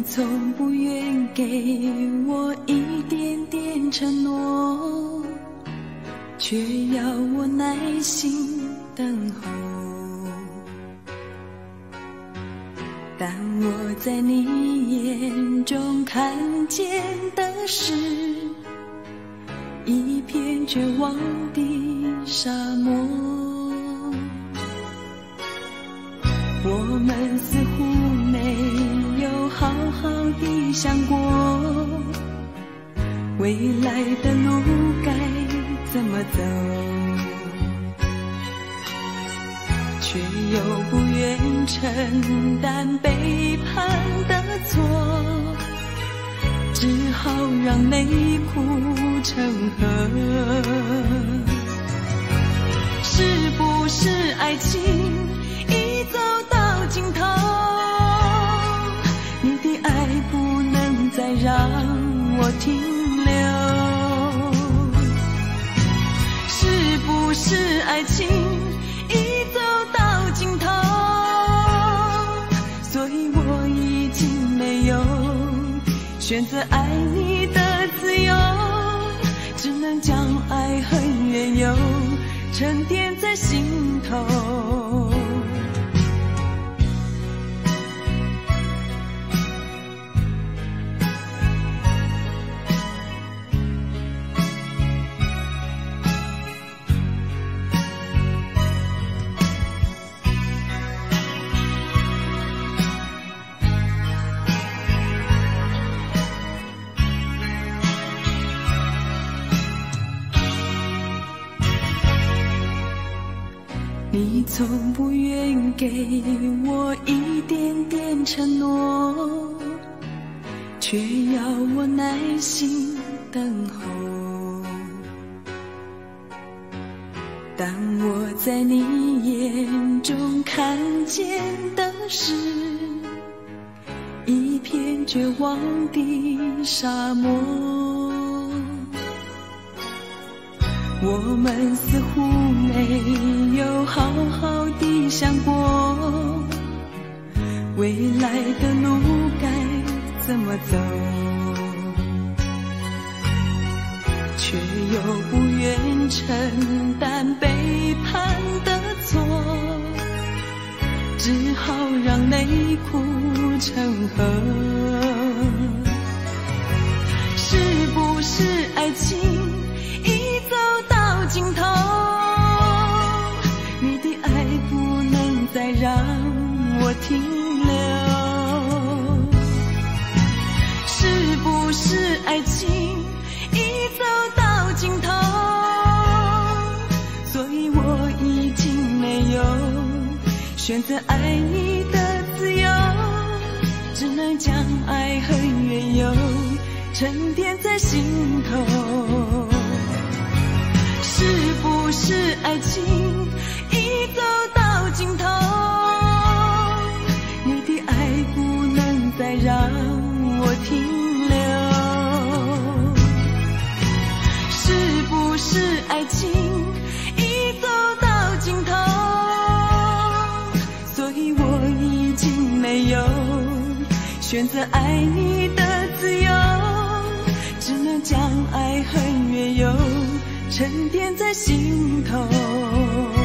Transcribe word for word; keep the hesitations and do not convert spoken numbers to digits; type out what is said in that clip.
从不愿给我一点点承诺，却要我耐心等候。但我在你眼中看见的是一片绝望的沙漠。我们似乎没有好好地想过未来的路该怎么走，却又不愿承担背叛的错，只好让泪哭成河。是不是爱情已走到尽头，你的爱不能再让我停留？是不是爱情已走到尽头，所以我已经没有选择爱你的自由，只能将爱恨缘由沉淀在心头。你从不愿给我一点点承诺，却要我耐心等候。但我在你眼中看见的是一片绝望的沙漠。我们似乎没有好好地想过未来的路该怎么走，却又不愿承担背叛的错，只好让泪哭成河。是不是爱情已走到尽头，你的爱不能再让我停留？是不是爱情已走到尽头，所以我已经没有选择爱你的自由，只能将爱恨缘由沉淀在心头。是不是爱情已走到尽头，你的爱不能再让我停留？是不是爱情已走到尽头，所以我已经没有选择爱你的自由，只能将爱恨缘由沉淀在心头。